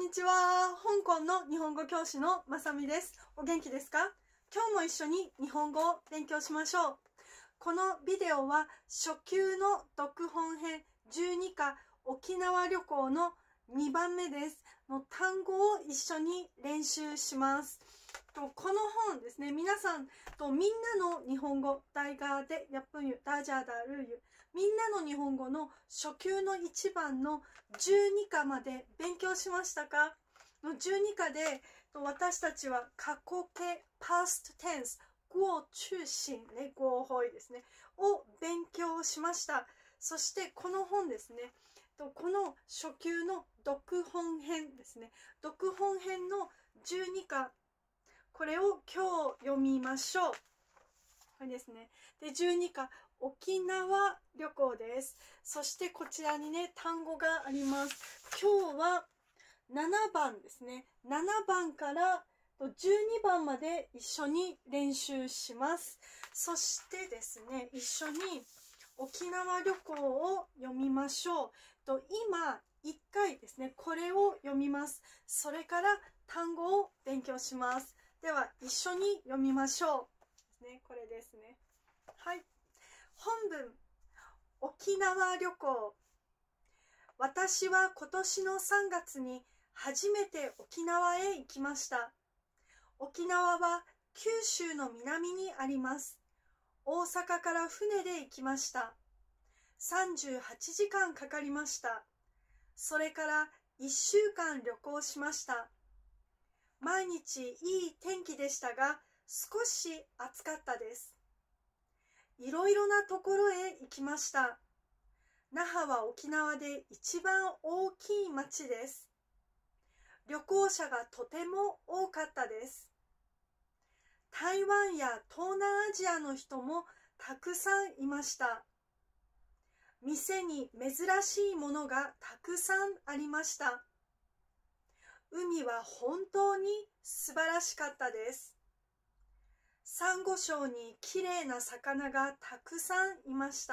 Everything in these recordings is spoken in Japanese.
にちは。香港の日本語教師のまさみです。お元気ですか？今日も一緒に日本語を勉強しましょう。このビデオは初級の読本編12課沖縄旅行の2番目です。の単語を一緒に練習します。この本ですね、皆さんとみんなの日本語、大家でやっぷんゆ、ダジャダルユ、みんなの日本語の初級の1番の12課まで勉強しましたか？の12課で私たちは過去形、past tense、過去心ね、過去ですね、を勉強しました。そしてこの本ですね、この初級の読本編ですね、読本編の12課、これを今日読みましょう。これですね。で、12課、沖縄旅行です。そしてこちらにね、単語があります。今日は7番ですね。7番から12番まで一緒に練習します。そしてですね、一緒に沖縄旅行を読みましょう。今、1回ですね、これを読みます。それから単語を勉強します。では、一緒に読みましょう。ですね、これですね。はい。本文、沖縄旅行。私は今年の3月に初めて沖縄へ行きました。沖縄は九州の南にあります。大阪から船で行きました。38時間かかりました。それから1週間旅行しました。毎日いい天気でしたが、少し暑かったです。いろいろなところへ行きました。那覇は沖縄で一番大きい町です。旅行者がとても多かったです。台湾や東南アジアの人もたくさんいました。店に珍しいものがたくさんありました。海は本当に素晴らしかったです。サンゴ礁にきれいな魚がたくさんいました。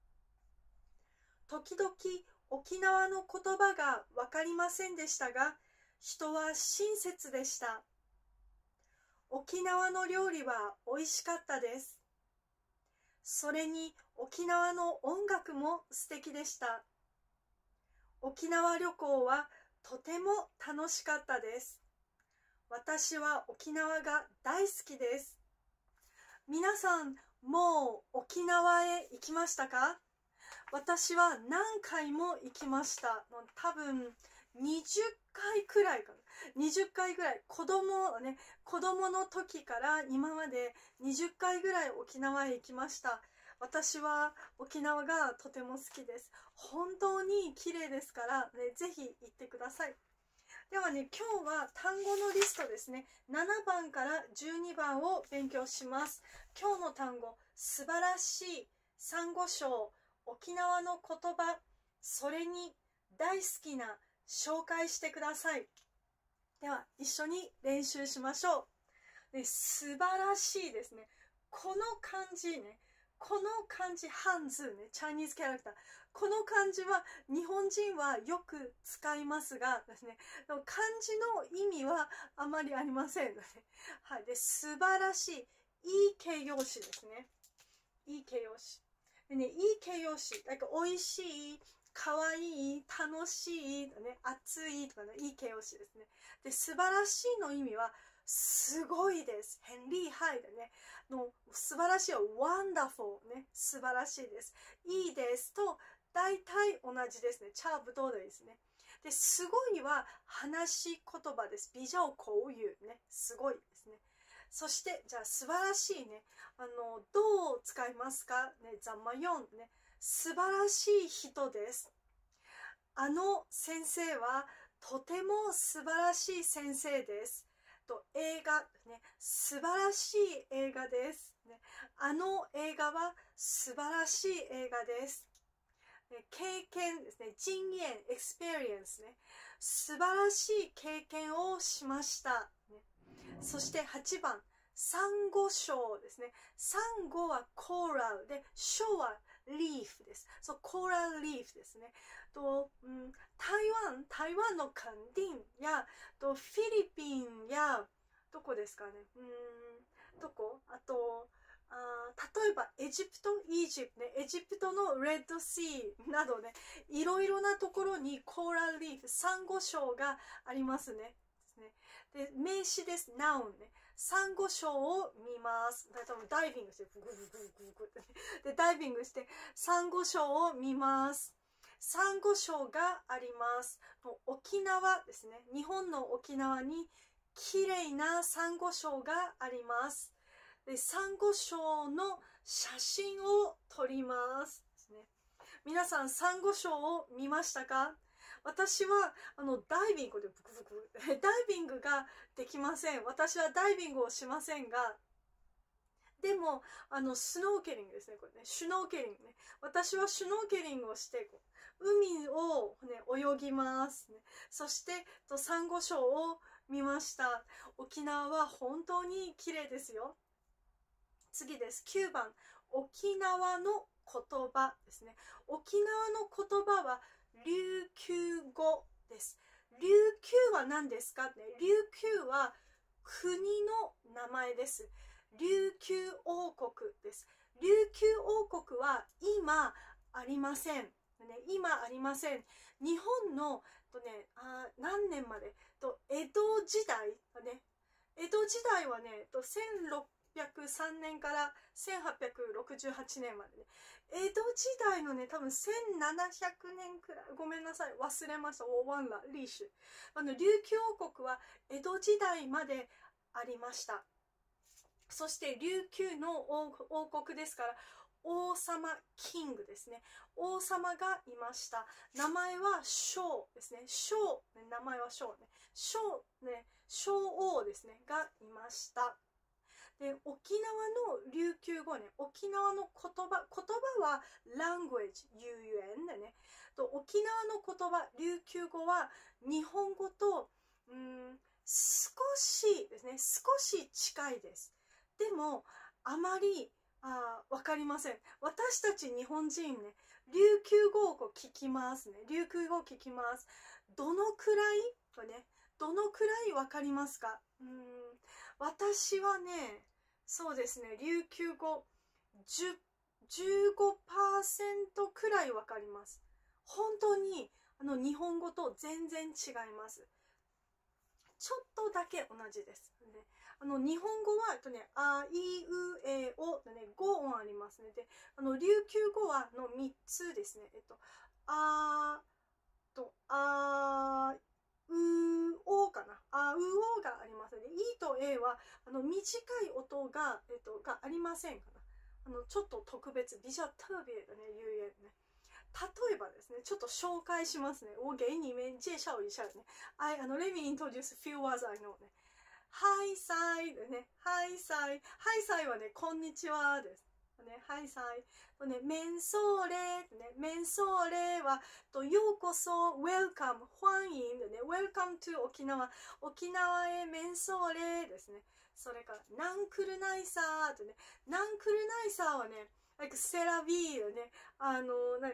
時々沖縄の言葉がわかりませんでしたが、人は親切でした。沖縄の料理は美味しかったです。それに沖縄の音楽も素敵でした。沖縄旅行はとても楽しかったです。私は沖縄が大好きです。皆さん、もう沖縄へ行きましたか？私は何回も行きました。多分20回くらいかな。20回ぐらい。子供の時から今まで20回ぐらい沖縄へ行きました。私は沖縄がとても好きです。本当に綺麗ですから、ね、ぜひ行ってください。ではね、今日は単語のリストですね。7番から12番を勉強します。今日の単語、素晴らしい、サンゴ礁、沖縄の言葉、それに大好きな、紹介してください。では、一緒に練習しましょう。で、素晴らしいですね。この漢字ね。この漢字、ハンズね、チャイニーズキャラクター。この漢字は日本人はよく使いますがですね、漢字の意味はあまりありません。はい。で、素晴らしい。いい形容詞ですね。いい形容詞。でね、いい形容詞。なんか美味しい、かわいい、楽しい、ね、熱いとかね、いい形容詞ですね。で、素晴らしいの意味は、すごいです。ヘンリーハイでね、素晴らしいは wonderful ね、素晴らしいです。いいですと、大体同じですね。差不多ですね。で、すごいは話し言葉です。比較口語ね、すごいですね。そして、じゃあ素晴らしいね。どう使いますかね、ざまよんね。素晴らしい人です。あの先生はとても素晴らしい先生です。映画、ね、素晴らしい映画です。ね、あの映画は素晴らしい映画です。経験ですね。经验、エクスペリエンスね。素晴らしい経験をしました。ね、そして8番。サンゴ礁ですね。サンゴはコーラルで、礁はリーフです。そう、コーラルリーフですね。と、台湾の垦丁や、と、フィリピンや、どこですかね。どこあと、例えばエジプト、イージプトね、エジプトのレッドシーなどね、いろいろなところにコーラルリーフ、サンゴ礁がありますね。で、名詞です。ナウンね。サンゴ礁を見ます。多分ダイビングして、グググググってね。で、ダイビングして、サンゴ礁を見ます。サンゴ礁があります。沖縄ですね。日本の沖縄に綺麗なサンゴ礁があります。で、サンゴ礁の写真を撮ります。皆さん、サンゴ礁を見ましたか？私はダイビングでブクブクダイビングができません。私はダイビングをしませんが、でもスノーケリングですね。これね、シュノーケリングね。私はシュノーケリングをして海を、ね、泳ぎますね。そしてサンゴ礁を見ました。沖縄は本当に綺麗ですよ。次です。9番、沖縄の言葉ですね。沖縄の言葉は琉球語です。琉球は何ですかね。琉球は国の名前です。琉球王国です。琉球王国は今ありません。今ありません。日本の何年まで江戸時代ね。江戸時代はね、1603年から1868年までね。江戸時代のね、多分1700年くらい。ごめんなさい。忘れました。忘了历史。琉球王国は江戸時代までありました。そして琉球の王国ですから、王様、キングですね。王様がいました。名前は将ですね。将、名前は将ね。将ね、将王ですね。がいました。で、沖縄の琉球語ね。沖縄の言葉は language 言語でね。沖縄の言葉、琉球語は日本語と少しですね。少し近いです。でもあまりわかりません。私たち日本人ね、琉球語を聞きますね。琉球語を聞きます。どのくらいね、どのくらいわかりますか？私はね、そうですね、琉球語15% くらいわかります。本当に日本語と全然違います。ちょっとだけ同じです。ね、日本語はあいうえおのね、5音ありますね。で、琉球語は3つですね。あうおかな。あうおがありますね。いとえは短い音ががありませんかな。ちょっと特別、比較特別的ね、言えね。例えばですね、ちょっと紹介しますね。我给你们介紹一下ね。let me introduce few words I know ね。はいさいでね。はいさい。はいさいはね、こんにちはです。ね、はいさい。ね、メンソーレ。ね、メンソーレは、ようこそ、welcome、欢迎でね、welcome to 沖縄。沖縄へメンソーレですね。それから、ナンクルナイサーとね、ナンクルナイサーはね、セラビールね、何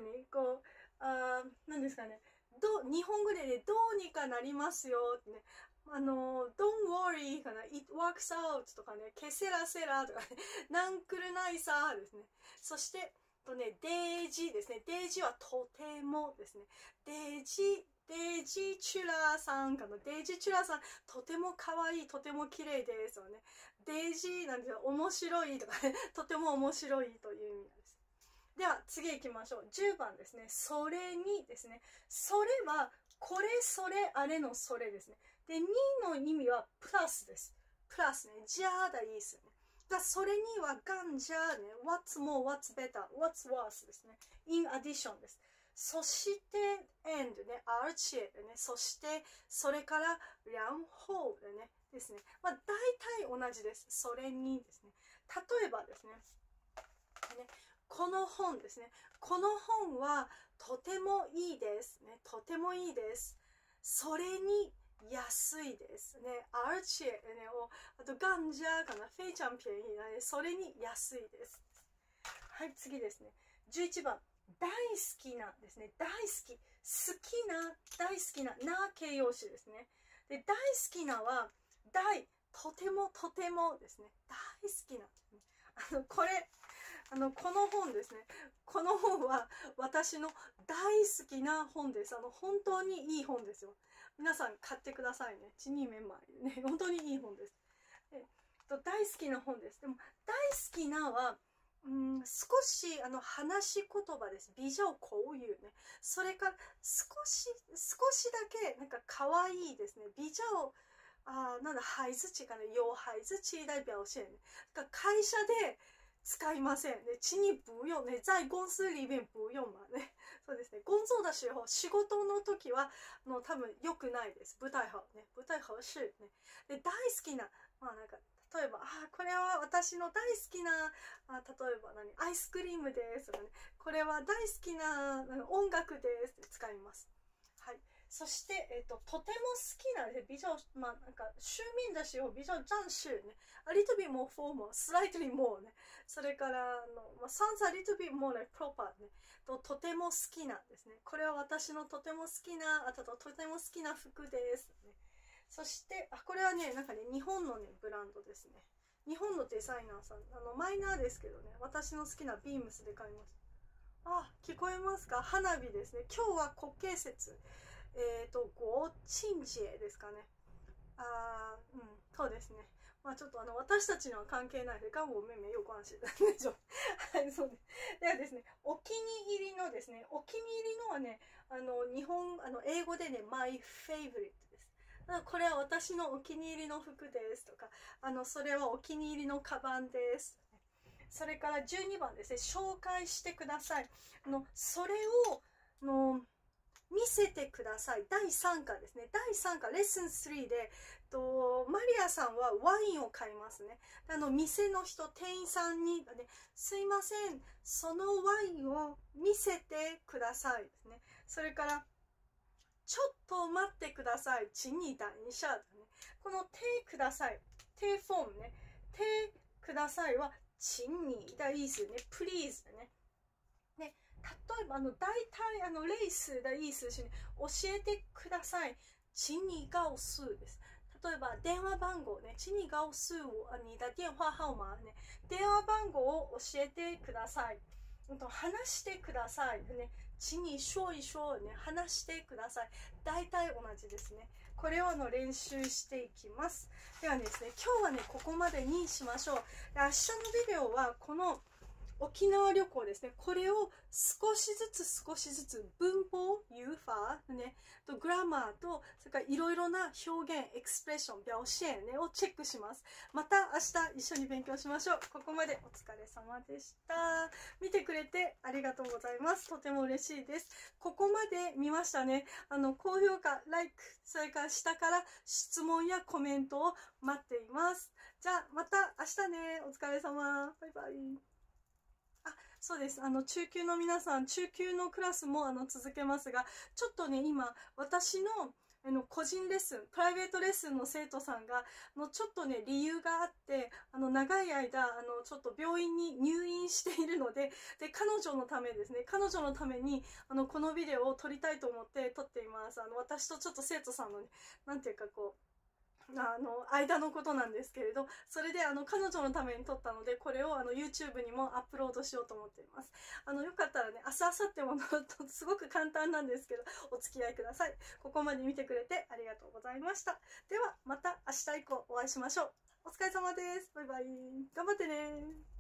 ですかね、日本語でね、どうにかなりますよってね、don't worry かな、it works out とかね、ケセラセラとかね、ナンクルナイサーですね。そして、デージですね。デージはとてもですね。デージチュラさんかな。デージチュラさん、とても可愛い、とても綺麗ですよね。デージなんですよ。面白いとかね、とても面白いという意味なんです。では、次行きましょう。10番ですね。それにですね。それは、これ、それ、あれのそれですね。で、にの意味はプラスです。プラスね。じゃあだいいですね。それにはがんじゃね。what's more, what's better, what's worse ですね。in addition です。そして、and ね。而且でね。そして、それから、然後でね。ですね。大体同じです。それにですね。例えばですね。この本ですね。この本はとてもいいですね。とてもいいです。それに安いですね。而且ね、あとガンジャかな。非常便宜なね。それに安いです。はい、次ですね。 11番、大好きなですね。大好き。好きな、大好きな、な形容詞ですね。で、大好きなは、とてもとてもですね。大好きな。これ、この本ですね。この本は私の大好きな本です。本当にいい本ですよ。皆さん買ってくださいね。チニーメンマイね。本当にいい本です。大好きな本です。でも、大好きなは、少し話し言葉です。比較口語ね。それから少しだけなんか可愛いですね。比較なんだ孩子气かな、有孩子气来表現。会社で使いませんね。ちに不用ね。在公司里面不用嘛ね。そうですね。工作的時候、仕事の時は多分良くないです。不太好ね。不太合適ね。で、大好きな、まあなんか例えば、これは私の大好きな、例えばアイスクリームですとかね。これは大好きな音楽ですって使います。はい。そして、とても好きなですね。比較、まあなんか、趣味的時候、比較正式ね。a little bit more formal, slightly more ね。それから、sounds a little bit more like proper ね。とても好きなですね。これは私のとても好きな、とても好きな服です。ね。そして、これはね、なんかね、日本のね、ブランドですね。日本のデザイナーさん、マイナーですけどね、私の好きなビームスで買います。聞こえますか？花火ですね。今日は国慶節。国慶節ですかね。そうですね。まあちょっと私たちには関係ないで、跟我妹妹有关系でしょ。はい、そうです。ではですね、お気に入りのですね、お気に入りのはね、英語でね、my favorite です。これは私のお気に入りの服ですとか、それはお気に入りのカバンです。それから12番ですね、紹介してください。それを、見せてください。第3課ですね。第3課、レッスン3で、マリアさんはワインを買いますね。店の人、店員さんに、すいません、そのワインを見せてくださいですね。それから、ちょっと待ってください。请你等一下。この手ください。手フォームね。手くださいは、请你的意思ね。please ね。ね。例えば、大体、レース的意思ですね。教えてください。请你告诉です。例えば、電話番号ね。请你告诉你的電話号碼ね。電話番号を教えてください。話してください。ね。请你说一说ね。話してください。大体同じですね。これを練習していきます。ではですね、今日はね、ここまでにしましょう。明日のビデオは、この沖縄旅行ですね。これを少しずつ文法、語法ね、グラマーと、それからいろいろな表現、エクスプレッション、表現ね、をチェックします。また明日一緒に勉強しましょう。ここまでお疲れ様でした。見てくれてありがとうございます。とても嬉しいです。ここまで見ましたね。高評価、like、それから下から質問やコメントを待っています。じゃあ、また明日ね。お疲れ様。バイバイ。そうです。中級の皆さん、中級のクラスも続けますが、ちょっとね、今、私の個人レッスン、プライベートレッスンの生徒さんが、ちょっとね、理由があって、長い間、ちょっと病院に入院しているので、で、彼女のためですね、彼女のために、このビデオを撮りたいと思って撮っています。私とちょっと生徒さんのね、なんていうかこう、間のことなんですけれど、それで彼女のために撮ったので、これをYouTube にもアップロードしようと思っています。よかったらね、明日、明後日もすごく簡単なんですけど、お付き合いください。ここまで見てくれてありがとうございました。では、また明日以降お会いしましょう。お疲れ様です。バイバイ。頑張ってね。